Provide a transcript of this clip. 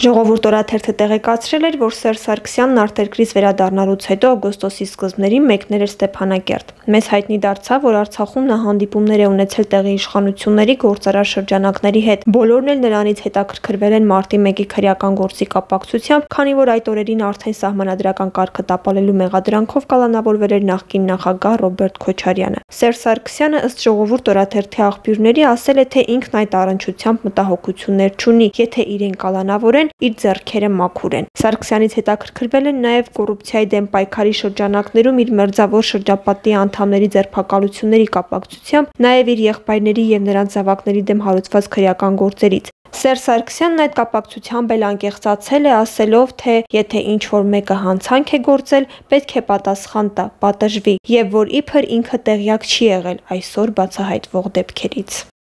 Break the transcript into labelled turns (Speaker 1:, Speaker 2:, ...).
Speaker 1: Ժողովուրդ օրաթերթը տեղեկացրել էր, որ Սերժ Սարգսյանն արտերկրից վերադառնալուց հետո օգոստոսի սկզբներին մեկնել էր Ստեփանակերտ։ Մեզ հայտնի դարձավ, որ Արցախում նա հանդիպումներ է ունեցել տեղի իշխանությունների գործարար շրջանակների հետ։ Բոլորն էլ նրանից հետաքրքրվել են մարտի 1-ի քրեական գործի կապակցությամբ, քանի որ այդ օրերին արդեն սահմանադրական կարգը տապալելու մեղադրանքով կալանավորվել էր նախկին նախագահ Ռոբերտ Քոչարյանը։ Սերժ Սարգսյանը ըստ Ժողովուրդ օրաթերթի աղբյուրների ասել է, թե ինքն այդ առնչությամբ մտահոգություններ չունի, եթե իրեն կալանավորեն, իր ձեռքերը մաքուր են։ Սարգսյանից հետաքրքրվել են նաև կոռուպցիայի դեմ պայքարի շրջանակներում իր մերձավոր շրջապատի անդամների ձերբակալությունների կապակցությամբ, նաև իր եղբայրների եւ նրանց զավակների դեմ հարուցված քրեական գործերից։ Սերժ Սարգսյանն այդ կապակցությամբ էլ անկեղծացել է, ասելով, թե եթե ինչ-որ մեկը հանցանք է գործել, պետք է պատասխան տա, պատժվի, եւ որ իբր ինքը տեղյակ չի եղել այսօր բացահայտվող դեպքերից։